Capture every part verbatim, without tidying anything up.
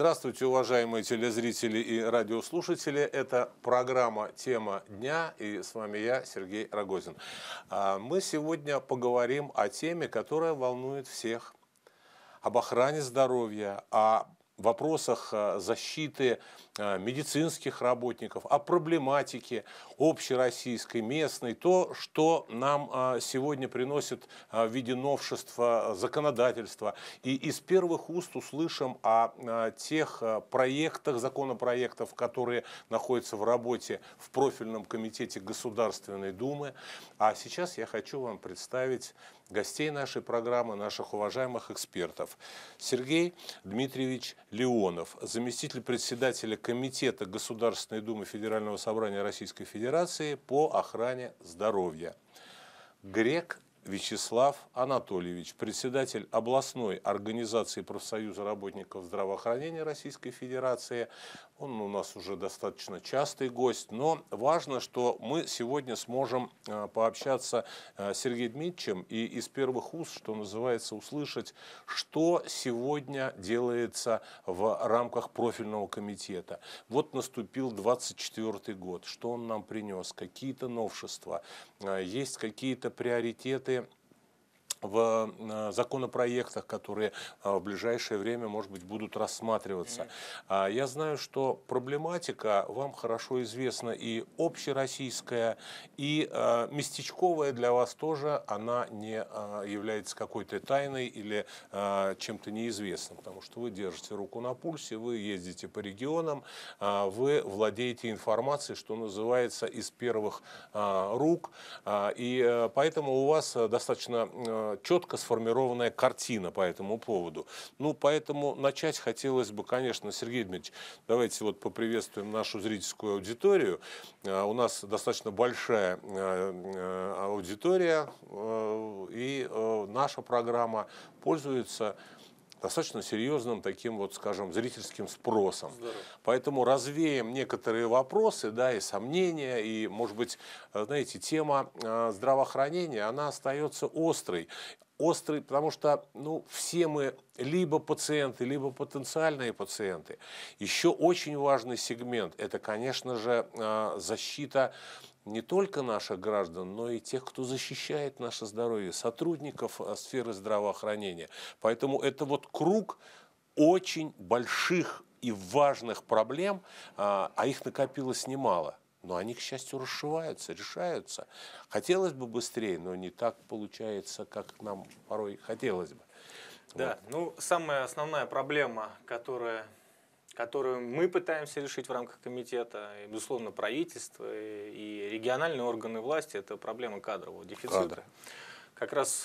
Здравствуйте, уважаемые телезрители и радиослушатели. Это программа «Тема дня», и с вами я, Сергей Рогозин. Мы сегодня поговорим о теме, которая волнует всех. Об охране здоровья, о вопросах защиты медицинских работников, о проблематике общероссийской, местной, то, что нам сегодня приносит в виде новшества законодательства. И из первых уст услышим о тех проектах, законопроектов, которые находятся в работе в профильном комитете Государственной Думы. А сейчас я хочу вам представить гостей нашей программы, наших уважаемых экспертов. Сергей Дмитриевич Леонов, заместитель председателя Комитета Государственной Думы Федерального собрания Российской Федерации по охране здоровья. Грек Вячеслав Анатольевич, председатель областной организации профсоюза работников здравоохранения Российской Федерации. Он у нас уже достаточно частый гость, но важно, что мы сегодня сможем пообщаться с Сергеем Дмитриевичем и из первых уст, что называется, услышать, что сегодня делается в рамках профильного комитета. Вот наступил двадцать четвёртый год, что он нам принес, какие-то новшества, есть какие-то приоритеты в законопроектах, которые в ближайшее время, может быть, будут рассматриваться. Mm-hmm. Я знаю, что проблематика вам хорошо известна и общероссийская, и местечковая для вас тоже, она не является какой-то тайной или чем-то неизвестным, потому что вы держите руку на пульсе, вы ездите по регионам, вы владеете информацией, что называется, из первых рук, и поэтому у вас достаточно четко сформированная картина по этому поводу. Ну, поэтому начать хотелось бы, конечно, Сергей Дмитриевич, давайте вот поприветствуем нашу зрительскую аудиторию. У нас достаточно большая аудитория, и наша программа пользуется достаточно серьезным таким вот, скажем, зрительским спросом. Здорово. Поэтому развеем некоторые вопросы, да, и сомнения, и, может быть, знаете, тема здравоохранения, она остается острой. Острый, потому что, ну, все мы либо пациенты, либо потенциальные пациенты. Еще очень важный сегмент – это, конечно же, защита не только наших граждан, но и тех, кто защищает наше здоровье, сотрудников сферы здравоохранения. Поэтому это вот круг очень больших и важных проблем, а их накопилось немало. Но они, к счастью, расшиваются, решаются. Хотелось бы быстрее, но не так получается, как нам порой хотелось бы. Да, вот. Ну, самая основная проблема, которая... которую мы пытаемся решить в рамках комитета, и, безусловно, правительство и региональные органы власти, это проблема кадрового дефицита. Кадры. Как раз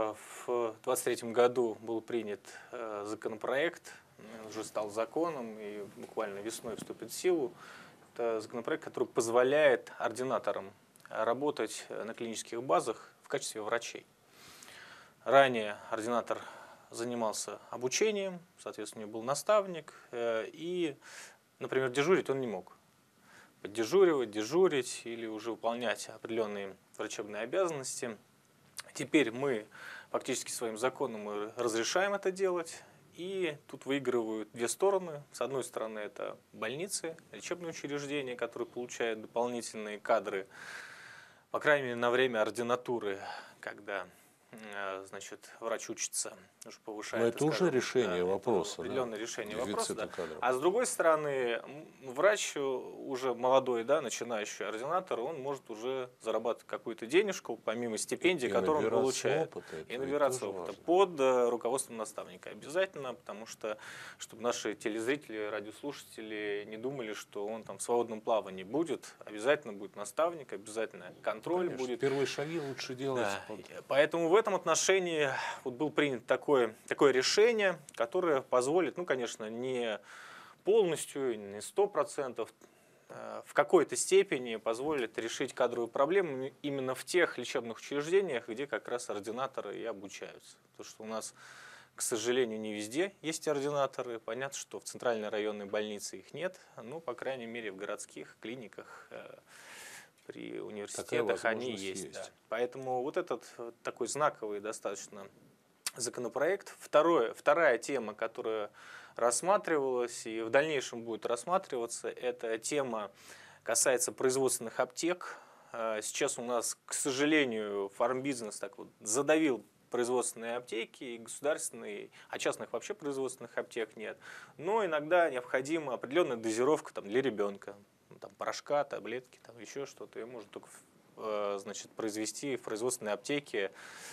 в двадцать третьем году был принят законопроект, уже стал законом и буквально весной вступит в силу. Это законопроект, который позволяет ординаторам работать на клинических базах в качестве врачей. Ранее ординатор занимался обучением, соответственно, у него был наставник, и, например, дежурить он не мог. Поддежуривать, дежурить или уже выполнять определенные врачебные обязанности. Теперь мы фактически своим законом разрешаем это делать, и тут выигрывают две стороны. С одной стороны, это больницы, лечебные учреждения, которые получают дополнительные кадры, по крайней мере, на время ординатуры, когда... значит, врач учится, уже повышает. Но это скажем, уже решение да, вопроса. Определенное да? решение вопроса. Да. Кадров. А с другой стороны, врач уже молодой, да, начинающий ординатор, он может уже зарабатывать какую-то денежку, помимо стипендии, и которую он получает. Опыта, и набираться опыта важно. Под руководством наставника. Обязательно, потому что, чтобы наши телезрители, радиослушатели не думали, что он там в свободном плавании будет. Обязательно будет наставник, обязательно контроль Конечно, будет. Первые шаги лучше делать. Да. Под... Поэтому в В этом отношении вот был принято такое, такое решение, которое позволит, ну, конечно, не полностью, не сто процентов, в какой-то степени позволит решить кадровую проблему именно в тех лечебных учреждениях, где как раз ординаторы и обучаются. Потому что у нас, к сожалению, не везде есть ординаторы. Понятно, что в центральной районной больнице их нет, но, по крайней мере, в городских клиниках при университетах они есть. есть. Да. Поэтому вот этот такой знаковый достаточно законопроект. Второе, вторая тема, которая рассматривалось и в дальнейшем будет рассматриваться. Эта тема касается производственных аптек. Сейчас у нас, к сожалению, фармбизнес так вот задавил производственные аптеки, и государственные, а частных вообще производственных аптек нет. Но иногда необходима определенная дозировка там, для ребенка. Там, порошка, таблетки, там, еще что-то. Ее можно только значит, произвести в производственной аптеке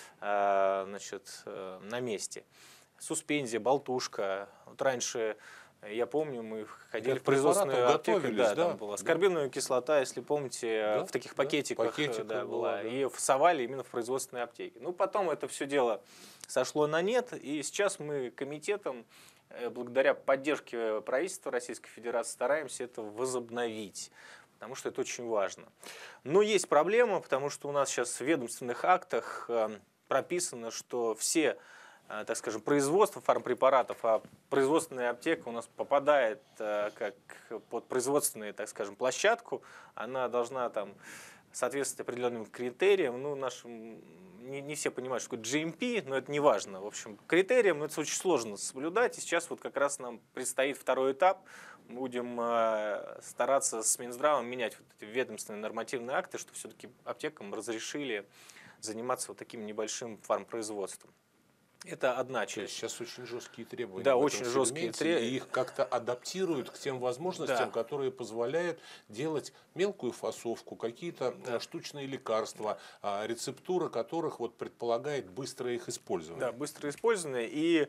значит, на месте. Суспензия, болтушка. Вот раньше, я помню, мы ходили в производственную аптеку, да, да, там была аскорбиновая да. кислота, если помните, да? в таких пакетиках, да, пакетиках да, была, да. Ее фасовали именно в производственной аптеке. Ну, потом это все дело сошло на нет, и сейчас мы комитетом, благодаря поддержке правительства Российской Федерации, стараемся это возобновить, потому что это очень важно. Но есть проблема, потому что у нас сейчас в ведомственных актах прописано, что все, так скажем, производство фармпрепаратов, а производственная аптека у нас попадает как под производственную, так скажем, площадку, она должна там соответствовать определенным критериям. Ну, нашим, не, не все понимают, что такое джи эм пи, но это не важно. В общем, критериям но это очень сложно соблюдать, и сейчас вот как раз нам предстоит второй этап. Будем стараться с Минздравом менять вот эти ведомственные нормативные акты, чтобы все-таки аптекам разрешили заниматься вот таким небольшим фармпроизводством. Это одна часть. Сейчас очень жесткие требования. Да, очень жесткие требования. И их как-то адаптируют к тем возможностям, да. которые позволяют делать мелкую фасовку, какие-то да. штучные лекарства, рецептура которых вот предполагает быстрое их использование. Да, быстрое использование. И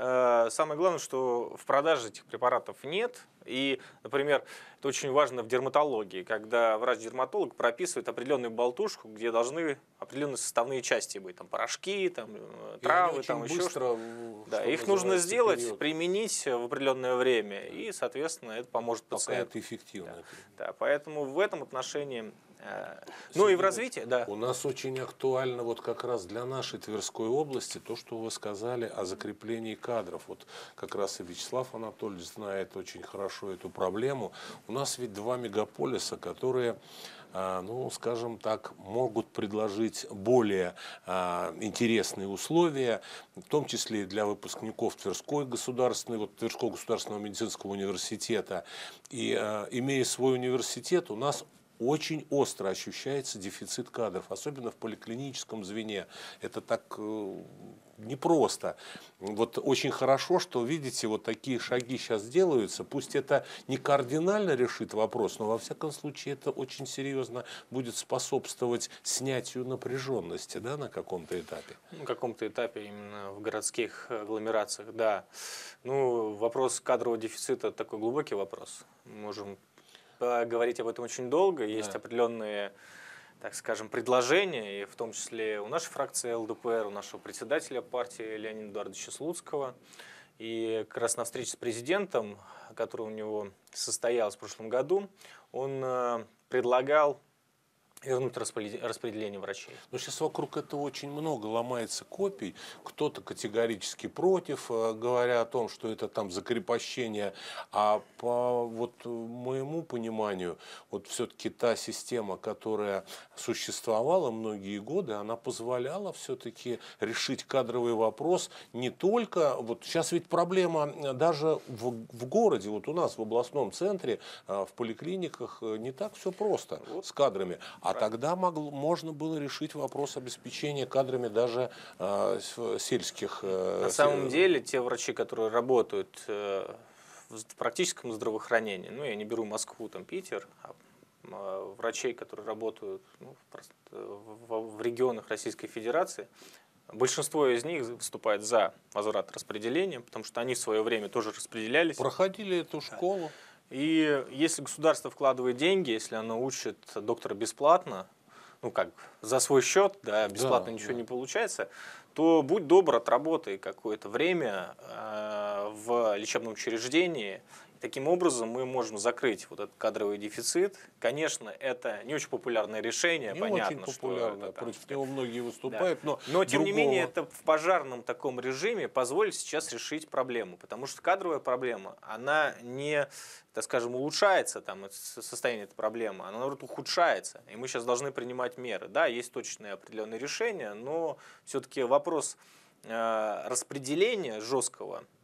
э, самое главное, что в продаже этих препаратов нет. И, например, это очень важно в дерматологии, когда врач-дерматолог прописывает определенную болтушку, где должны определенные составные части быть, там порошки, там, травы, там еще что-то. Да, их нужно сделать, период. применить в определенное время, и, соответственно, это поможет пациенту. Пока это эффективно. Да, да, поэтому в этом отношении... Ну и в развитии, да. У нас очень актуально вот как раз для нашей Тверской области то, что вы сказали о закреплении кадров. Вот как раз и Вячеслав Анатольевич знает очень хорошо эту проблему. У нас ведь два мегаполиса, которые, ну, скажем так, могут предложить более интересные условия, в том числе и для выпускников Тверской государственной, вот Тверского государственного медицинского университета. И имея свой университет, у нас очень остро ощущается дефицит кадров, особенно в поликлиническом звене. Это так э, непросто. Вот очень хорошо, что, видите, вот такие шаги сейчас делаются. Пусть это не кардинально решит вопрос, но во всяком случае это очень серьезно будет способствовать снятию напряженности, да, на каком-то этапе. На каком-то этапе именно в городских агломерациях, да. Ну, вопрос кадрового дефицита такой глубокий вопрос. Мы можем говорить об этом очень долго, есть да. определенные, так скажем, предложения, и в том числе у нашей фракции эл дэ пэ эр, у нашего председателя партии Леонида Эдуардовича Слуцкого. И как раз на встрече с президентом, которая у него состоялась в прошлом году, он предлагал вернуть распределение врачей. Но сейчас вокруг этого очень много ломается копий. Кто-то категорически против, говоря о том, что это там закрепощение. А по вот моему пониманию, вот все-таки та система, которая существовала многие годы, она позволяла все-таки решить кадровый вопрос не только... Вот сейчас ведь проблема даже в, в городе, вот у нас в областном центре, в поликлиниках не так все просто вот. с кадрами. А тогда могло, можно было решить вопрос обеспечения кадрами даже э, сельских. Э, На самом деле, те врачи, которые работают э, в практическом здравоохранении, ну, я не беру Москву, там, Питер, а э, врачей, которые работают ну, в, в регионах Российской Федерации, большинство из них выступает за возврат распределения, потому что они в свое время тоже распределялись. Проходили эту школу. И если государство вкладывает деньги, если оно учит доктора бесплатно, ну как, за свой счет, да, бесплатно да, ничего да. не получается, то будь добр, отработай какое-то время э, в лечебном учреждении. Таким образом мы можем закрыть вот этот кадровый дефицит. Конечно, это не очень популярное решение, не понятно, очень популярное, что против него многие выступают, да. но но тем другого... не менее это в пожарном таком режиме позволит сейчас решить проблему, потому что кадровая проблема, она не, так скажем, улучшается там состояние этой проблемы, она наоборот ухудшается, и мы сейчас должны принимать меры. Да, есть точные определенные решения, но все-таки вопрос распределения жесткого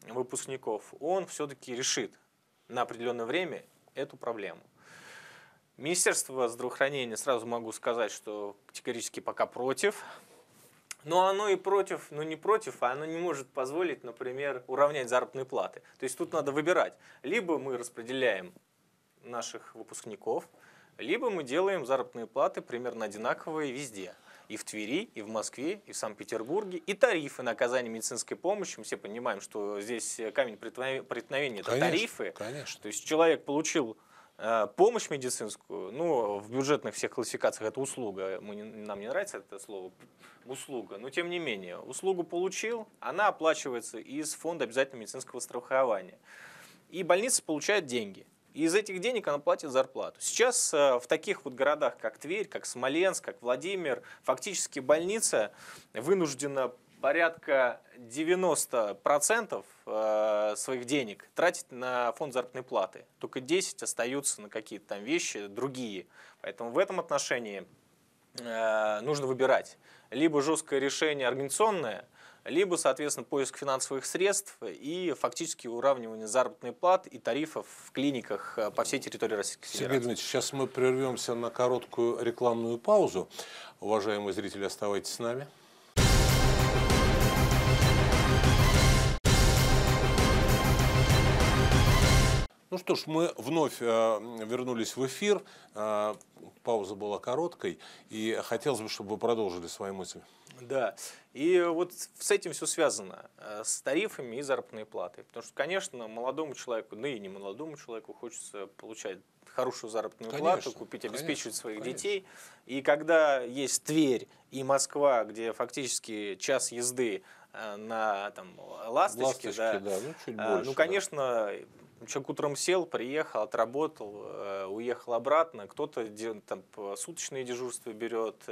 выпускников, он все-таки решит на определенное время эту проблему. Министерство здравоохранения, сразу могу сказать, что категорически пока против. Но оно и против, но не против, а оно не может позволить, например, уравнять заработные платы. То есть тут надо выбирать. Либо мы распределяем наших выпускников, либо мы делаем заработные платы примерно одинаковые везде. И в Твери, и в Москве, и в Санкт-Петербурге. И тарифы на оказание медицинской помощи. Мы все понимаем, что здесь камень преткновения – это Конечно, тарифы. конечно. То есть человек получил помощь медицинскую, ну, в бюджетных всех классификациях это услуга, мы не, нам не нравится это слово, услуга, но тем не менее, услугу получил, она оплачивается из фонда обязательного медицинского страхования. И больница получает деньги. И из этих денег она платит зарплату. Сейчас в таких вот городах, как Тверь, как Смоленск, как Владимир, фактически больница вынуждена порядка девяноста процентов своих денег тратить на фонд заработной платы. Только десять процентов остаются на какие-то там вещи другие. Поэтому в этом отношении нужно выбирать. Либо жесткое решение организационное, либо, соответственно, поиск финансовых средств и фактически уравнивание заработной платы и тарифов в клиниках по всей территории Российской Федерации. Сергей Дмитриевич, сейчас мы прервемся на короткую рекламную паузу. Уважаемые зрители, оставайтесь с нами. Ну что ж, мы вновь э, вернулись в эфир. Э, пауза была короткой, и хотелось бы, чтобы вы продолжили свои мысли. Да, и вот с этим все связано, с тарифами и заработной платой. Потому что, конечно, молодому человеку, да и не молодому человеку хочется получать хорошую заработную конечно, плату, купить, обеспечивать конечно, своих конечно. детей. И когда есть Тверь и Москва, где фактически час езды на там, ласточке, Ласточки, да, да, ну, чуть больше, ну, конечно, да. Человек утром сел, приехал, отработал, уехал обратно. Кто-то там суточные дежурства берет.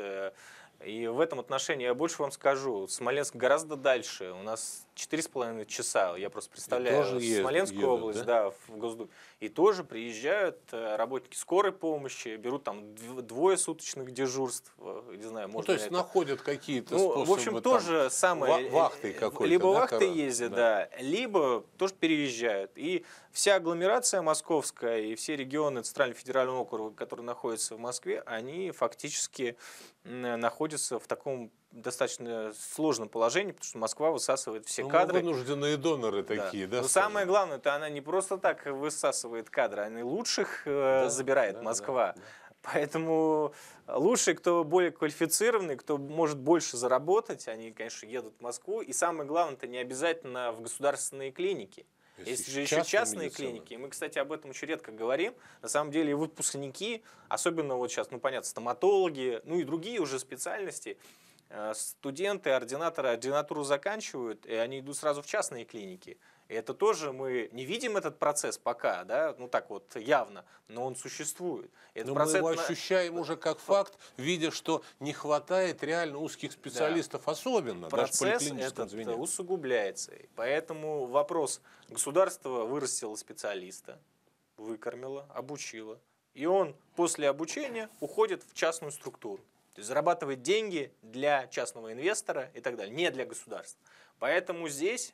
И в этом отношении я больше вам скажу. Смоленск гораздо дальше. У нас четыре с половиной часа. Я просто представляю Смоленскую едут, область, да? Да, в Госдуме. И тоже приезжают работники скорой помощи, берут там двое суточных дежурств. Не знаю, ну, можно то есть это... находят какие-то ну, способы. В общем, там, тоже самое. Вахты какой-то. Либо да, вахты кора... ездят, да. да, либо тоже переезжают. И вся агломерация московская и все регионы Центрального федерального округа, которые находятся в Москве, они фактически находятся в таком достаточно сложном положении, потому что Москва высасывает все ну, кадры. Вынужденные доноры такие, да? да Но самое главное, это она не просто так высасывает кадры, она и лучших да, забирает да, Москва. Да, да. Поэтому лучшие, кто более квалифицированный, кто может больше заработать, они, конечно, едут в Москву. И самое главное, это не обязательно в государственные клиники. Если Есть же еще частные медицина. клиники. И мы, кстати, об этом очень редко говорим. На самом деле, выпускники, особенно вот сейчас, ну, понятно, стоматологи, ну и другие уже специальности, студенты, ординаторы ординатуру заканчивают, и они идут сразу в частные клиники. И это тоже мы не видим этот процесс пока, да, ну так вот явно, но он существует. Но мы его ощущаем уже как факт, видя, что не хватает реально узких специалистов, да. особенно процесс даже в поликлиническом этот звене. усугубляется. Поэтому вопрос: государство вырастило специалиста, выкормило, обучило, и он после обучения уходит в частную структуру. То есть зарабатывает деньги для частного инвестора и так далее, не для государства. Поэтому здесь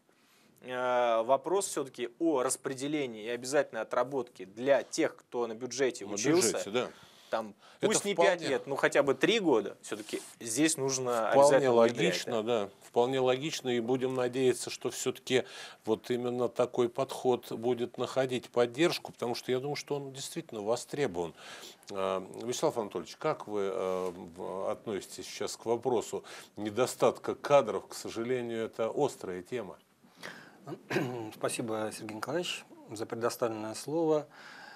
э, вопрос все-таки о распределении и обязательной отработке для тех, кто на бюджете на учился. Бюджете, да. Там, Это пусть не вполне... пять лет, но хотя бы три года, все-таки здесь нужно вполне обязательно логично, внедрять, да. да, вполне логично, и будем надеяться, что все-таки вот именно такой подход будет находить поддержку, потому что я думаю, что он действительно востребован. Вячеслав Анатольевич, как вы относитесь сейчас к вопросу недостатка кадров? К сожалению, это острая тема. Спасибо, Сергей Николаевич, за предоставленное слово.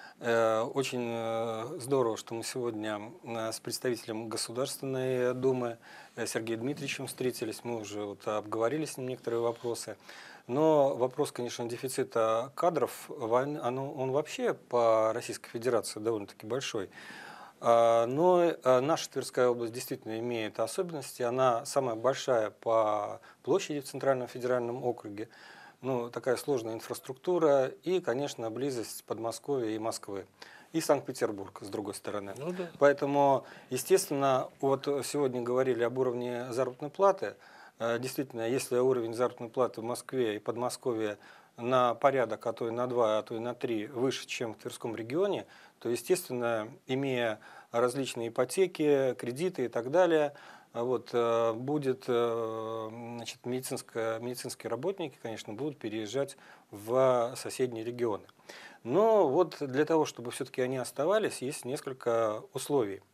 Очень здорово, что мы сегодня с представителем Государственной Думы Сергеем Дмитриевичем встретились. Мы уже вот обговорили с ним некоторые вопросы. Но вопрос, конечно, дефицита кадров, он, он вообще по Российской Федерации довольно-таки большой. Но наша Тверская область действительно имеет особенности. Она самая большая по площади в Центральном федеральном округе. Ну, такая сложная инфраструктура и, конечно, близость Подмосковья и Москвы. И Санкт-Петербург, с другой стороны. Ну, да. Поэтому, естественно, вот сегодня говорили об уровне заработной платы. Действительно, если уровень заработной платы в Москве и Подмосковье на порядок, а то и на два, а то и на три выше, чем в Тверском регионе, то, естественно, имея различные ипотеки, кредиты и так далее, вот, будет, значит, медицинское, медицинские работники, конечно, будут переезжать в соседние регионы. Но вот для того, чтобы все-таки они оставались, есть несколько условий.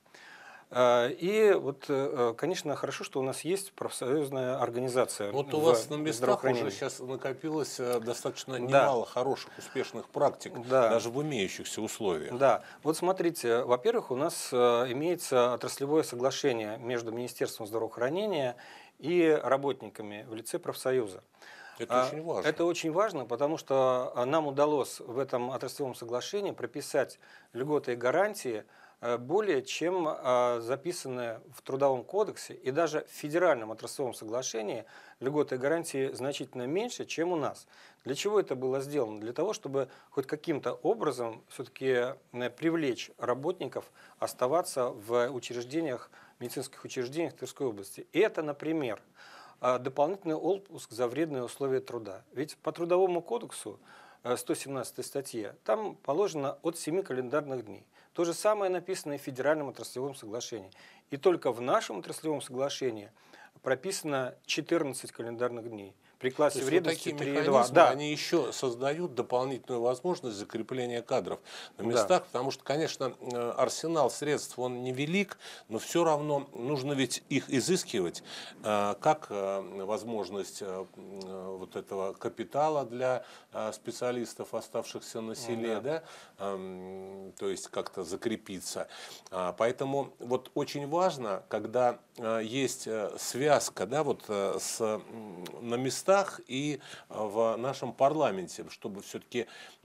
И вот, конечно, хорошо, что у нас есть профсоюзная организация. Вот у вас на местах уже сейчас накопилось достаточно немало да. хороших, успешных практик, да. даже в имеющихся условиях. Да, вот смотрите, во-первых, у нас имеется отраслевое соглашение между Министерством здравоохранения и работниками в лице профсоюза. Это очень важно. Это очень важно, потому что нам удалось в этом отраслевом соглашении прописать льготы и гарантии, более чем записанные в Трудовом кодексе, и даже в федеральном отраслевом соглашении льготы и гарантии значительно меньше, чем у нас. Для чего это было сделано? Для того, чтобы хоть каким-то образом все-таки привлечь работников оставаться в учреждениях, медицинских учреждениях Тверской области. И это, например, дополнительный отпуск за вредные условия труда. Ведь по Трудовому кодексу, сто семнадцатой статье, там положено от семи календарных дней. То же самое написано и в Федеральном отраслевом соглашении. И только в нашем отраслевом соглашении прописано четырнадцать календарных дней. При классе вредности вот три и два. Да. Они еще создают дополнительную возможность закрепления кадров на местах, да. потому что, конечно, арсенал средств, он невелик, но все равно нужно ведь их изыскивать, как возможность вот этого капитала для специалистов, оставшихся на селе, да. Да? То есть как-то закрепиться. Поэтому вот очень важно, когда есть связка, да, вот с, на местах, и в нашем парламенте, чтобы все-таки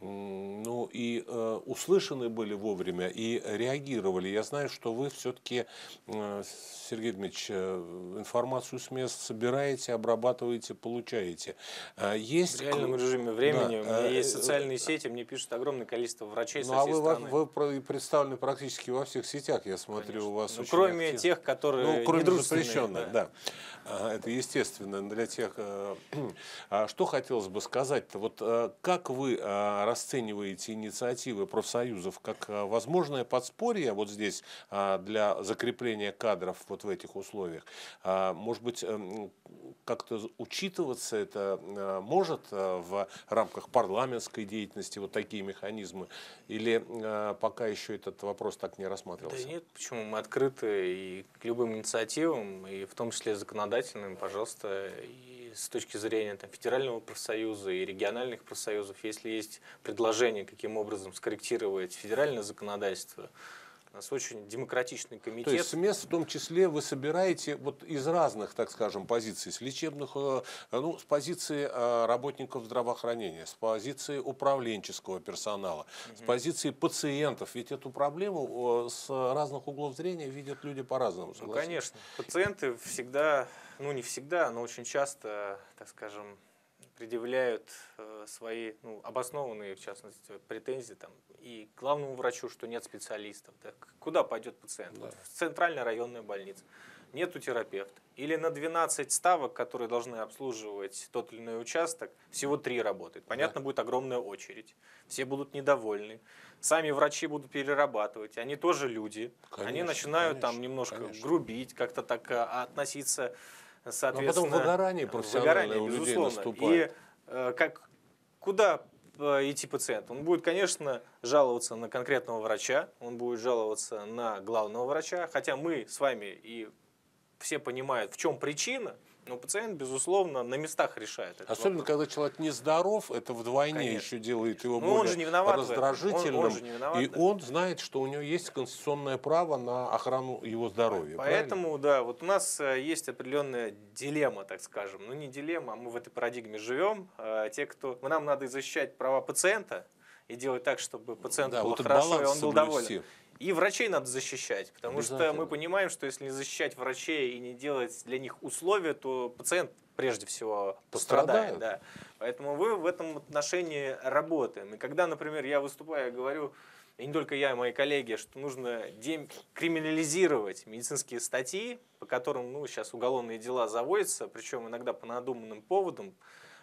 ну, и э, услышаны были вовремя и реагировали. Я знаю, что вы все-таки, э, Сергей Дмитриевич, информацию с мест собираете, обрабатываете, получаете. Есть... В реальном режиме времени. Да. У меня есть социальные сети, мне пишут огромное количество врачей ну, со всей а вы, страны. Вы представлены практически во всех сетях, я смотрю, Конечно. У вас ну, очень кроме активно. тех, которые ну, кроме запрещенных, да. да. Это естественно для тех. Что хотелось бы сказать-то? Вот как вы расцениваете инициативы профсоюзов как возможное подспорье вот здесь для закрепления кадров вот в этих условиях? Может быть, как-то учитываться это может в рамках парламентской деятельности, вот такие механизмы? Или пока еще этот вопрос так не рассматривался? Да нет, почему? Мы открыты и к любым инициативам, и в том числе законодательным, пожалуйста, и с точки зрения там, федерального профсоюза и региональных профсоюзов, если есть предложение, каким образом скорректировать федеральное законодательство. У нас очень демократичный комитет. То есть с мест в том числе вы собираете вот из разных, так скажем, позиций, с лечебных, ну, с позиции работников здравоохранения, с позиции управленческого персонала, угу. с позиции пациентов. Ведь эту проблему с разных углов зрения видят люди по-разному. Ну, конечно. Пациенты всегда, ну не всегда, но очень часто, так скажем, предъявляют э, свои ну, обоснованные, в частности, претензии там, и к главному врачу, что нет специалистов. Да. Куда пойдет пациент? Да. Вот в центральная районная больница. Нету терапевта. Или на двенадцать ставок, которые должны обслуживать тот или иной участок, всего три работает. Понятно, да. будет огромная очередь. Все будут недовольны. Сами врачи будут перерабатывать. Они тоже люди. Конечно, Они начинают конечно, там немножко конечно. грубить, как-то так относиться. Соответственно, а потом выгорание профессиональное у людей наступает. И э, как, куда идти пациент? Он будет, конечно, жаловаться на конкретного врача, он будет жаловаться на главного врача, хотя мы с вами и все понимают, в чем причина, но пациент, безусловно, на местах решает это. Особенно, вопрос. Когда человек нездоров, это вдвойне Конечно. еще делает его ну, более раздражительным. Он, он же не виноват, и он знает, что у него есть конституционное право на охрану его здоровья. Поэтому, правильно? да, вот у нас есть определенная дилемма, так скажем. Ну, не дилемма, а мы в этой парадигме живем. Те, кто... Нам надо защищать права пациента и делать так, чтобы пациенту да, было вот хорошо, и он был доволен. И врачей надо защищать, потому что мы понимаем, что если не защищать врачей и не делать для них условия, то пациент прежде всего пострадает. Да. Поэтому мы в этом отношении работаем. И когда, например, я выступаю, я говорю, и не только я, и мои коллеги, что нужно декриминализировать медицинские статьи, по которым ну, сейчас уголовные дела заводятся, причем иногда по надуманным поводам,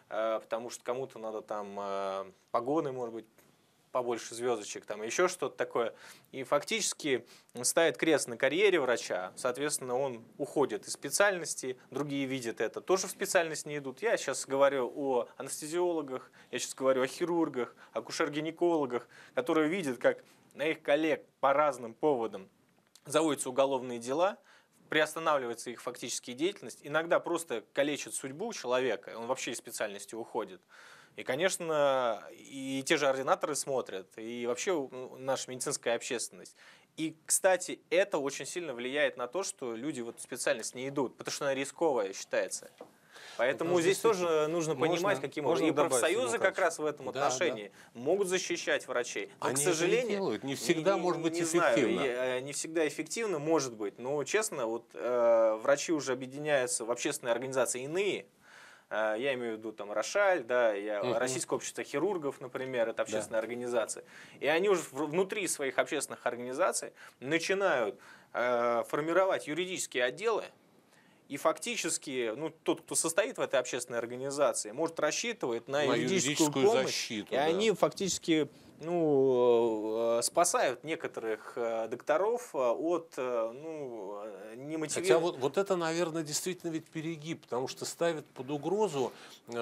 потому что кому-то надо там погоны, может быть, побольше звездочек, там еще что-то такое. И фактически ставит крест на карьере врача, соответственно, он уходит из специальности, другие видят это, тоже в специальность не идут. Я сейчас говорю о анестезиологах, я сейчас говорю о хирургах, акушер-гинекологах, которые видят, как на их коллег по разным поводам заводятся уголовные дела, приостанавливается их фактическая деятельность, иногда просто калечит судьбу человека, он вообще из специальности уходит. И, конечно, и те же ординаторы смотрят, и вообще наша медицинская общественность. И, кстати, это очень сильно влияет на то, что люди в эту специальность не идут, потому что она рисковая считается. Поэтому ну, здесь тоже нужно понимать, можно, каким образом. И профсоюзы как раз в этом да, отношении да. могут защищать врачей. Но, Они к сожалению, это делают. Не всегда не, может быть не эффективно. Знаю, не всегда эффективно может быть. Но, честно, вот, э, врачи уже объединяются в общественные организации иные. Я имею в виду там Рошаль, да, я, uh-huh. Российское общество хирургов, например, это общественная да. организация. И они уже внутри своих общественных организаций начинают э, формировать юридические отделы. И фактически, ну, тот, кто состоит в этой общественной организации, может рассчитывать на, на юридическую, юридическую помощь. Защиту, и да. они фактически ну, спасают некоторых докторов от ну, немотивированных. Хотя вот, вот это, наверное, действительно ведь перегиб, потому что ставит под угрозу,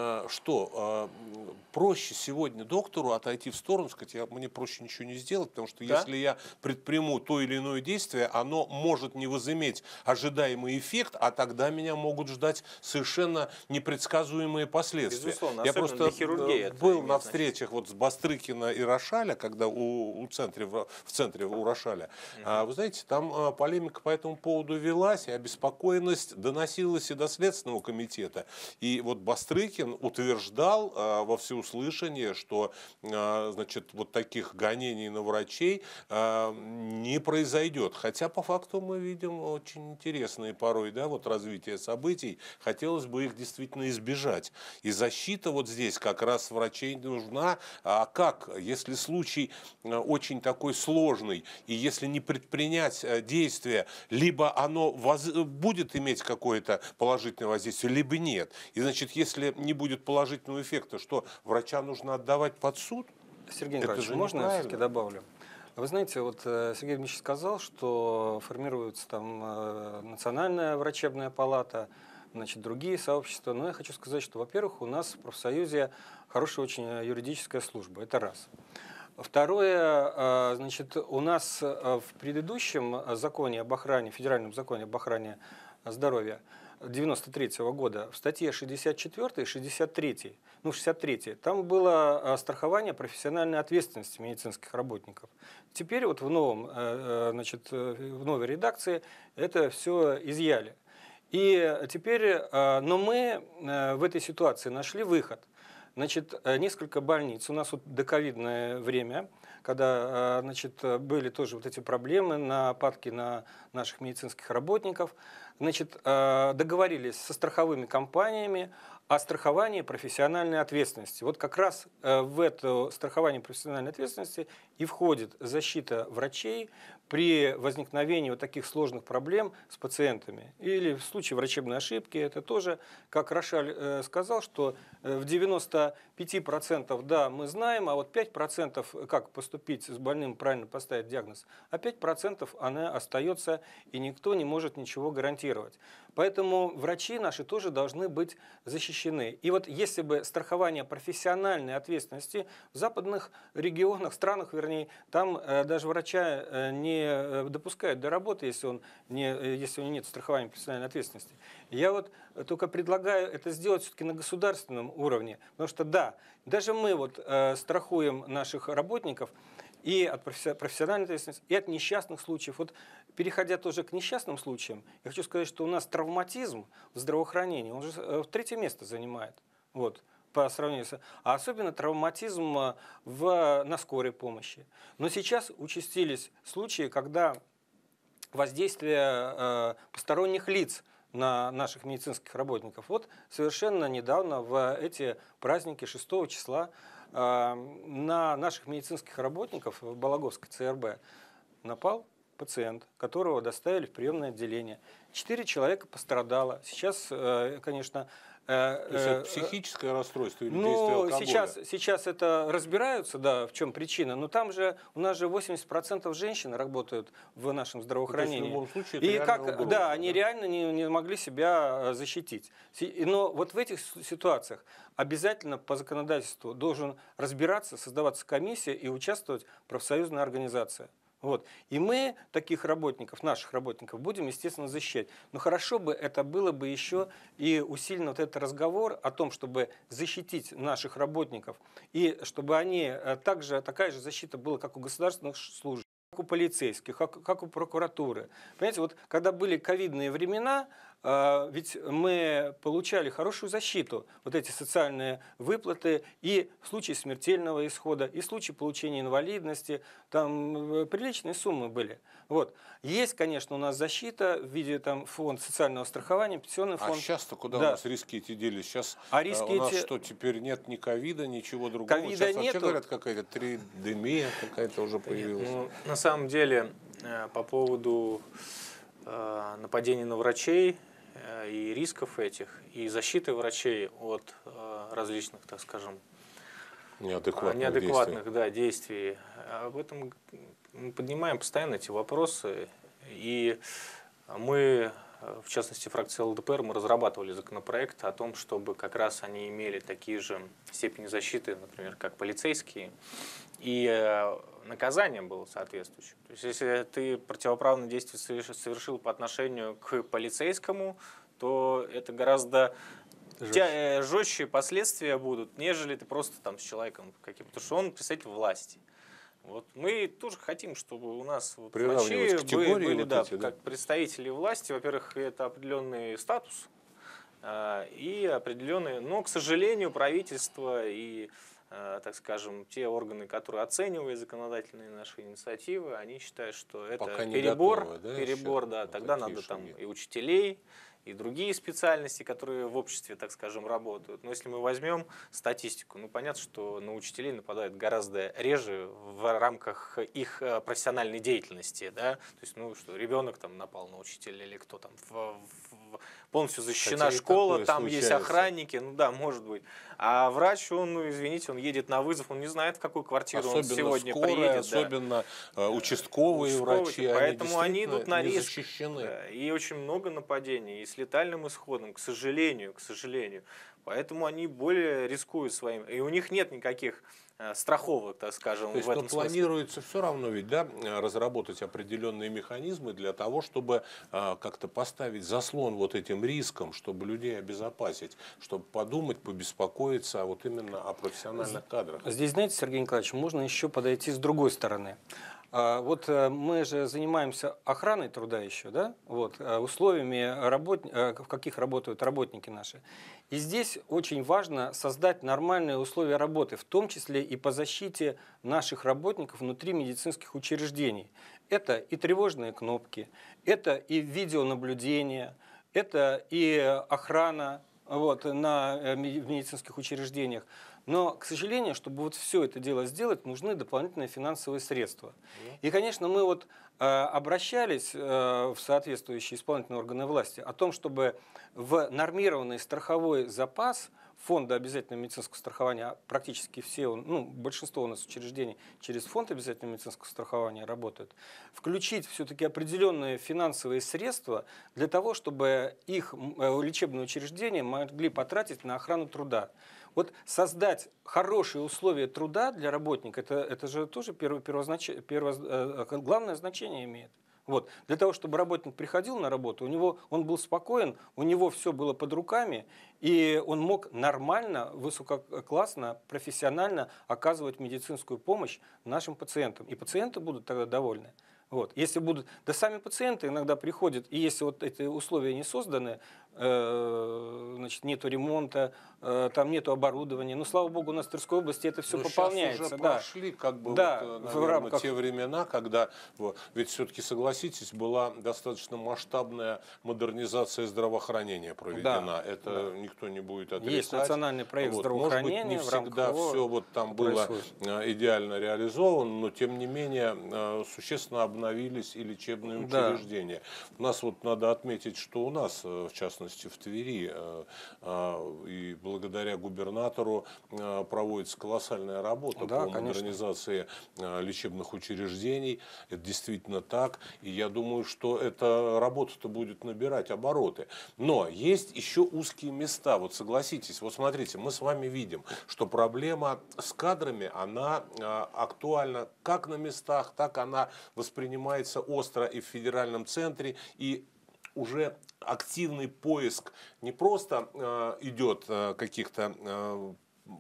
что проще сегодня доктору отойти в сторону, сказать, я, мне проще ничего не сделать, потому что да? если я предприму то или иное действие, оно может не возыметь ожидаемый эффект, а тогда меня могут ждать совершенно непредсказуемые последствия. Безусловно, я просто для хирургии был на встречах вот с Бастрыкина и Рошаля, когда у, у центре, в центре у Рошаля, mm-hmm. а, вы знаете, там а, полемика по этому поводу велась, и обеспокоенность доносилась и до Следственного комитета. И вот Бастрыкин утверждал а, во всеуслышание, что а, значит, вот таких гонений на врачей а, не произойдет. Хотя по факту мы видим очень интересные порой да, вот развитие событий. Хотелось бы их действительно избежать. И защита вот здесь как раз врачей нужна. А как, если случай очень такой сложный, и если не предпринять действия, либо оно воз... будет иметь какое-то положительное воздействие, либо нет. И значит, если не будет положительного эффекта, что врача нужно отдавать под суд? Сергей Николаевич, можно я все-таки добавлю? Вы знаете, вот Сергей Дмитриевич сказал, что формируется там национальная врачебная палата, значит, другие сообщества. Но я хочу сказать, что, во-первых, у нас в профсоюзе хорошая очень юридическая служба. Это раз. Второе, значит, у нас в предыдущем законе об охране, федеральном законе об охране здоровья девяносто третьего года в статье шестьдесят четвёртой и шестьдесят третьей, ну шестьдесят третьей, там было страхование профессиональной ответственности медицинских работников. Теперь вот в новом, значит, в новой редакции это все изъяли. И теперь, но мы в этой ситуации нашли выход. Значит, несколько больниц. У нас вот доковидное время, когда, значит, были тоже вот эти проблемы, нападки на наших медицинских работников. Значит, договорились со страховыми компаниями о страховании профессиональной ответственности. Вот как раз в это страхование профессиональной ответственности и входит защита врачей при возникновении вот таких сложных проблем с пациентами. Или в случае врачебной ошибки, это тоже, как Рошаль сказал, что в девяноста пяти процентах да, мы знаем, а вот пять процентов как поступить с больным, правильно поставить диагноз, а пять процентов она остается, и никто не может ничего гарантировать. Поэтому врачи наши тоже должны быть защищены. И вот если бы страхование профессиональной ответственности в западных регионах, странах, вернее, там даже врача не допускают до работы, если, он не, если у него нет страхования профессиональной ответственности. Я вот только предлагаю это сделать все-таки на государственном уровне. Потому что да, даже мы вот э, страхуем наших работников и от профессиональной ответственности, и от несчастных случаев. Вот переходя тоже к несчастным случаям, я хочу сказать, что у нас травматизм в здравоохранении, он же третье место занимает. Вот. По сравнению с... А особенно травматизм в, на скорой помощи. Но сейчас участились случаи, когда воздействие э, посторонних лиц на наших медицинских работников. Вот совершенно недавно в эти праздники шестого числа э, на наших медицинских работников в Балаговской ЦРБ напал пациент, которого доставили в приемное отделение. Четыре человека пострадало. Сейчас, э, конечно, То есть это психическое расстройство или действие Ну, алкоголя? сейчас, сейчас это разбираются, да, в чем причина, но там же у нас же восемьдесят процентов женщин работают в нашем здравоохранении. Ну, то есть в любом случае это И реальная как, угроза, да, они да? реально не, не могли себя защитить. Си- Но вот в этих с- ситуациях обязательно по законодательству должен разбираться, создаваться комиссия и участвовать профсоюзная организация. Вот. И мы таких работников, наших работников, будем, естественно, защищать. Но хорошо бы это было бы еще и усилен вот этот разговор о том, чтобы защитить наших работников, и чтобы они э, также, такая же защита была, как у государственных служащих, как у полицейских, как, как у прокуратуры. Понимаете, вот когда были ковидные времена, э, ведь мы получали хорошую защиту, вот эти социальные выплаты, и в случае смертельного исхода, и в случае получения инвалидности, там э, приличные суммы были. Вот. Есть, конечно, у нас защита в виде там, фонд социального страхования, пенсионный фонд. А сейчас-то куда Да. у нас риски эти делись? Сейчас А риски у нас эти- что, теперь нет ни ковида, ничего другого? Ковида Сейчас вообще нету. говорят, какая-то тридемия какая-то уже появилась. Ну, на самом деле, э, по поводу э, нападений на врачей э, и рисков этих, и защиты врачей от э, различных, так скажем, Неадекватных, неадекватных да, действий, об этом мы поднимаем постоянно эти вопросы. И мы, в частности, фракция эл дэ пэ эр, мы разрабатывали законопроект о том, чтобы как раз они имели такие же степени защиты, например, как полицейские, и наказание было соответствующим. То есть, если ты противоправное действие совершил по отношению к полицейскому, то это гораздо жестче, жестче последствия будут, нежели ты просто там с человеком каким-то, потому что он представитель власти. Вот мы тоже хотим, чтобы у нас вот врачи были, были вот да, эти, да? как представители власти. Во-первых, это определенный статус э, и определенный, но, к сожалению, правительство и, э, так скажем, те органы, которые оценивают законодательные наши инициативы, они считают, что это Пока не перебор, готовы, да, перебор, еще да, вот тогда такие надо там шаги. и учителей, и другие специальности, которые в обществе, так скажем, работают. Но если мы возьмем статистику, ну понятно, что на учителей нападают гораздо реже в рамках их профессиональной деятельности, да, то есть, ну что, ребенок там напал на учителя или кто там, в, в, полностью защищена Хотя и школа, такое там есть случается. охранники, ну да, может быть. А врач, он, ну извините, он едет на вызов, он не знает, в какую квартиру Особенно он сегодня скорая, приедет. Да. особенно э, участковые, Участковые, врачи, поэтому они они идут на не риск. защищены. Да, и очень много нападений, и с летальным исходом, к сожалению, к сожалению. Поэтому они более рискуют своим. И у них нет никаких э, страховок, так скажем, То есть, в этом но смысле. планируется все равно ведь, да, разработать определенные механизмы для того, чтобы э, как-то поставить заслон вот этим рискам, чтобы людей обезопасить, чтобы подумать, побеспокоиться вот именно о профессиональных кадрах. Здесь, знаете, Сергей Николаевич, можно еще подойти с другой стороны. А, Вот э, мы же занимаемся охраной труда еще, да? Вот, э, условиями, работ... э, в каких работают работники наши. И здесь очень важно создать нормальные условия работы, в том числе и по защите наших работников внутри медицинских учреждений. Это и тревожные кнопки, это и видеонаблюдение, это и охрана вот, на э, ми- в медицинских учреждениях. Но, к сожалению, чтобы вот все это дело сделать, нужны дополнительные финансовые средства. И, конечно, мы вот э, обращались э, в соответствующие исполнительные органы власти о том, чтобы в нормированный страховой запас фонда обязательного медицинского страхования, а практически все, ну, большинство у нас учреждений через фонд обязательного медицинского страхования работают, включить все-таки определенные финансовые средства для того, чтобы их э, лечебные учреждения могли потратить на охрану труда. Вот создать хорошие условия труда для работника, это, это же тоже перво, первознач... перво, э, главное значение имеет. Вот. Для того, чтобы работник приходил на работу, у него, он был спокоен, у него все было под руками, и он мог нормально, высококлассно, профессионально оказывать медицинскую помощь нашим пациентам. И пациенты будут тогда довольны. Вот. Если будут, да сами пациенты иногда приходят, и если вот эти условия не созданы, э, значит, нету ремонта, э, там нету оборудования, ну, слава богу, у нас в Тверской области это все Но пополняется. Сейчас уже да. прошли, как бы, Да, вот, в наверное, рамках- те времена, когда, вот, ведь все-таки, согласитесь, была достаточно масштабная модернизация здравоохранения проведена. Это никто не будет отрицать. Есть национальный проект Вот. здравоохранения. Может быть, не в рамках всегда его все вот там было происходит. э, идеально реализовано, но тем не менее э, существенно обновились и лечебные Да. учреждения. У нас вот надо отметить, что у нас, э, в частности, частности в Твери, и благодаря губернатору проводится колоссальная работа Да, по конечно. модернизации лечебных учреждений. Это действительно так. И я думаю, что эта работа-то будет набирать обороты. Но есть еще узкие места. Вот согласитесь, вот смотрите, мы с вами видим, что проблема с кадрами, она актуальна как на местах, так она воспринимается остро и в федеральном центре. И уже активный поиск не просто э, идет э, каких-то э,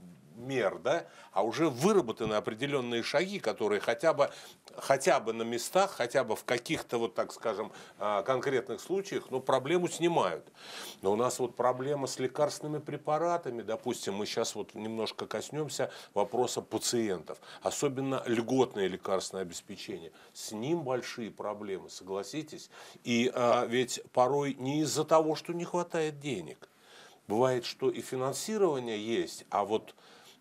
мер, да, а уже выработаны определенные шаги, которые хотя бы, хотя бы на местах, хотя бы в каких-то, вот так скажем, конкретных случаях, ну, проблему снимают. Но у нас вот проблема с лекарственными препаратами, допустим, мы сейчас вот немножко коснемся вопроса пациентов, особенно льготное лекарственное обеспечение. С ним большие проблемы, согласитесь. И а, ведь порой не из-за того, что не хватает денег. Бывает, что и финансирование есть, а вот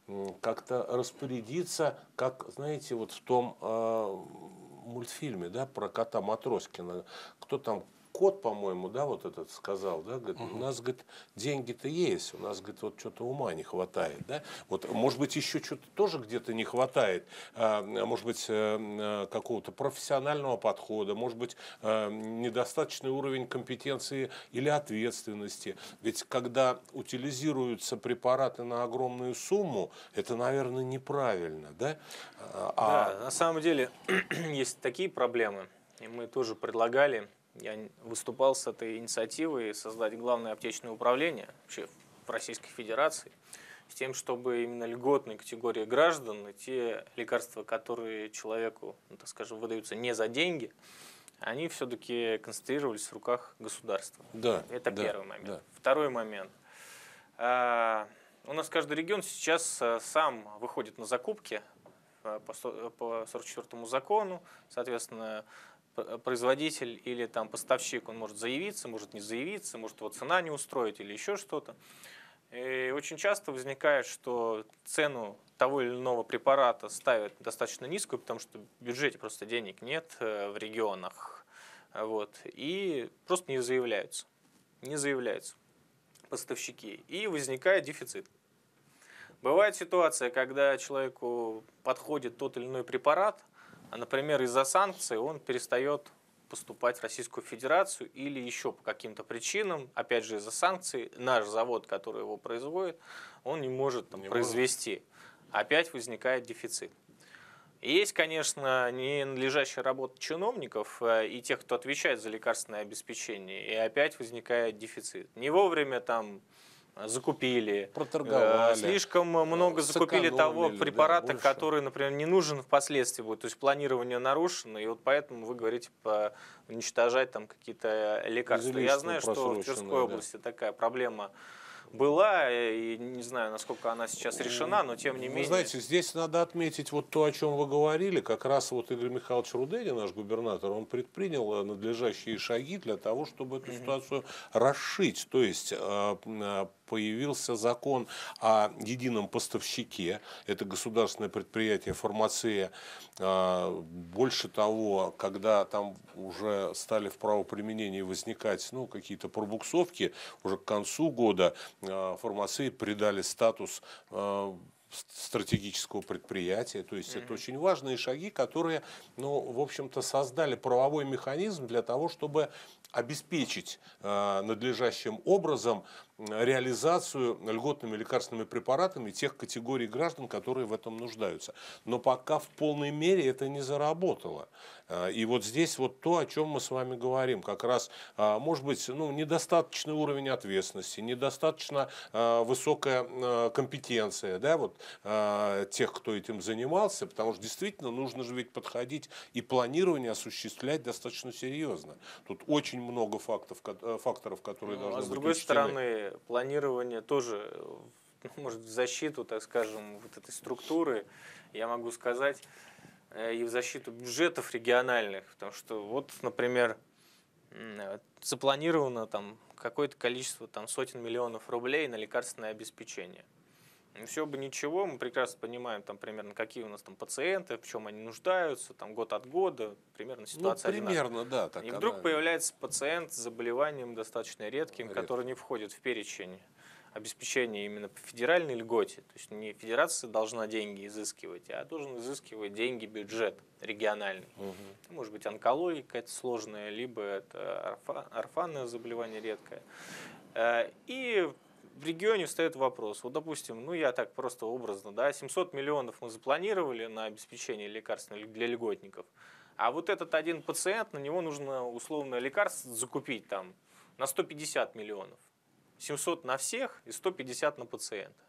как-то распорядиться, как, знаете, вот в том э, мультфильме, да, про кота Матроскина, кто там, кот, по-моему, да, вот этот сказал, да, говорит, у нас, говорит, деньги-то есть, у нас, говорит, вот что-то ума не хватает, да, вот, может быть, еще что-то тоже где-то не хватает, а, может быть, какого-то профессионального подхода, может быть, недостаточный уровень компетенции или ответственности, ведь когда утилизируются препараты на огромную сумму, это, наверное, неправильно, да? А... Да, на самом деле есть такие проблемы, и мы тоже предлагали. Я выступал с этой инициативой создать главное аптечное управление вообще в Российской Федерации с тем, чтобы именно льготные категории граждан и те лекарства, которые человеку, ну, так скажем, выдаются не за деньги, они все-таки концентрировались в руках государства. Да, Это да, первый момент. Да. Второй момент. А, у нас каждый регион сейчас сам выходит на закупки по сорок четвёртому закону, соответственно, производитель или там поставщик, он может заявиться, может не заявиться, может его цена не устроить или еще что-то. И очень часто возникает, что цену того или иного препарата ставят достаточно низкую, потому что в бюджете просто денег нет в регионах. Вот, и просто не заявляются. Не заявляются поставщики. И возникает дефицит. Бывает ситуация, когда человеку подходит тот или иной препарат, а, например, из-за санкций он перестает поступать в Российскую Федерацию или еще по каким-то причинам, опять же из-за санкций, наш завод, который его производит, он не может там, не произвести. Может. Опять возникает дефицит. И есть, конечно, ненадлежащая работа чиновников и тех, кто отвечает за лекарственное обеспечение, и опять возникает дефицит. Не вовремя там закупили, проторговали, слишком много закупили того препарата, да, который, например, не нужен впоследствии будет, то есть планирование нарушено, и вот поэтому вы говорите по уничтожать там какие-то лекарства. Я знаю, что в Тверской да. области такая проблема была, и не знаю, насколько она сейчас решена, но тем не вы менее. Знаете, здесь надо отметить вот то, о чем вы говорили. Как раз вот Игорь Михайлович Рудени, наш губернатор, он предпринял надлежащие шаги для того, чтобы эту mm-hmm. ситуацию расшить. То есть появился закон о едином поставщике. Это государственное предприятие «Фармация». Больше того, когда там уже стали в правоприменении возникать ну, какие-то пробуксовки, уже к концу года «Фармации» придали статус стратегического предприятия. То есть mm-hmm. это очень важные шаги, которые, ну, в общем-то, создали правовой механизм для того, чтобы обеспечить э, надлежащим образом реализацию льготными лекарственными препаратами тех категорий граждан, которые в этом нуждаются. Но пока в полной мере это не заработало. И вот здесь вот то, о чем мы с вами говорим. Как раз, может быть, ну, недостаточный уровень ответственности, недостаточно высокая компетенция, да, вот, тех, кто этим занимался, потому что действительно нужно же ведь подходить и планирование осуществлять достаточно серьезно. Тут очень много фактов, факторов, которые ну, должны а быть с другой учтены. стороны, планирование тоже, может, в защиту, так скажем, вот этой структуры, я могу сказать, и в защиту бюджетов региональных, потому что вот, например, запланировано там какое-то количество там, сотен миллионов рублей на лекарственное обеспечение. Все бы ничего, мы прекрасно понимаем, там, примерно, какие у нас там пациенты, в чем они нуждаются, там, год от года, примерно ситуация ну, примерно, да. Так И она... вдруг появляется пациент с заболеванием достаточно редким, Редко. который не входит в перечень обеспечения именно по федеральной льготе. То есть не федерация должна деньги изыскивать, а должен изыскивать деньги бюджет региональный. Угу. Это может быть онкология какая-то сложная, либо это орфанное заболевание редкое. И в регионе встает вопрос, вот, допустим, ну я так просто образно, да, семьсот миллионов мы запланировали на обеспечение лекарств для льготников, а вот этот один пациент, на него нужно условно лекарств закупить там на сто пятьдесят миллионов. семьсот на всех и сто пятьдесят на пациента.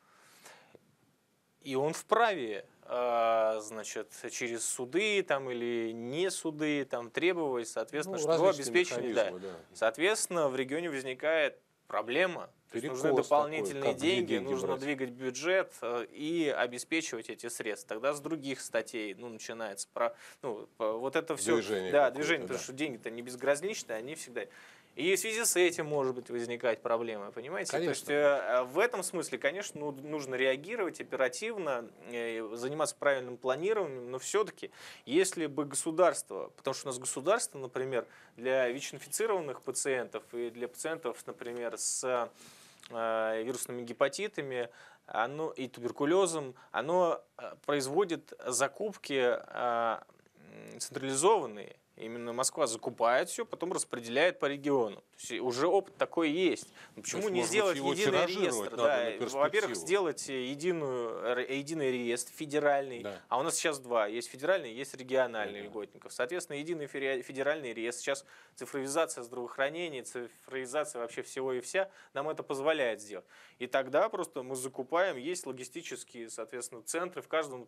И он вправе, э, значит, через суды там, или не суды там, требовать, соответственно, Ну, что обеспечение. Да. Да. Соответственно, в регионе возникает проблема. То есть нужны дополнительные такой, деньги, деньги нужно брать? двигать бюджет э, и обеспечивать эти средства. Тогда с других статей ну, начинается про, ну, вот это все. Движение да, какое-то, движение, да. потому что деньги-то не безграничные, они всегда. И в связи с этим может быть возникать проблема, понимаете? Конечно. То есть э, в этом смысле, конечно, ну, нужно реагировать оперативно, э, заниматься правильным планированием, но все-таки, если бы государство, потому что у нас государство, например, для ВИЧ-инфицированных пациентов и для пациентов, например, с э, вирусными гепатитами оно, и туберкулезом, оно производит закупки э, централизованные. Именно Москва закупает все, потом распределяет по региону. То есть уже опыт такой есть. Но почему есть, не может сделать быть, его единый реестр? надо Да, на перспективу. во-первых, сделать единую, единый реестр федеральный. Да. А у нас сейчас два. Есть федеральный, есть региональный Да. льготников. Соответственно, единый федеральный реестр. Сейчас цифровизация здравоохранения, цифровизация вообще всего и вся нам это позволяет сделать. И тогда просто мы закупаем, есть логистические, соответственно, центры в каждом